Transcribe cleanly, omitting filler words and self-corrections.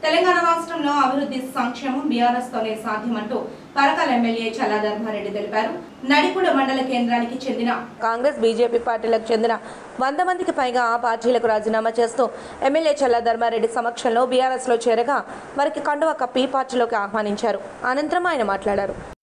తెలంగాణ రాష్ట్రంలో అభివృద్ధి సంక్షేమం బీఆర్ఎస్ తోనే సాధ్యమంటూ పరకాల ఎమ్మెల్యే చల్లా ధర్మారెడ్డి తెలిపారు. నడికుడ మండల కేంద్రానికి చెందిన కాంగ్రెస్ బీజేపీ పార్టీలకు చెందిన 100 మందికి పైగా ఆ పార్టీలకు రాజీనామా చేస్తూ ఎమ్మెల్యే చల్లా ధర్మారెడ్డి సమక్షంలో బీఆర్ఎస్ లో చేరగా వారికి కండువా కప్పి పార్టీలోకి ఆహ్వానించారు. అనంతరం ఆయన మాట్లాడారు.